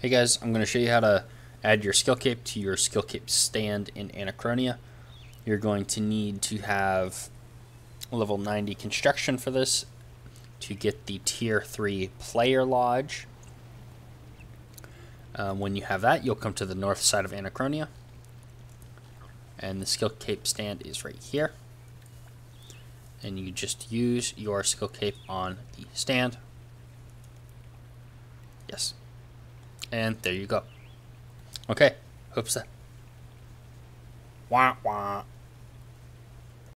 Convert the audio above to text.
Hey guys, I'm going to show you how to add your skillcape to your skillcape stand in Anachronia. You're going to need to have level 90 construction for this to get the tier 3 player lodge. When you have that, you'll come to the north side of Anachronia, and the skillcape stand is right here. And you just use your skillcape on the stand. Yes. And there you go. Okay, hope so. Wah wah.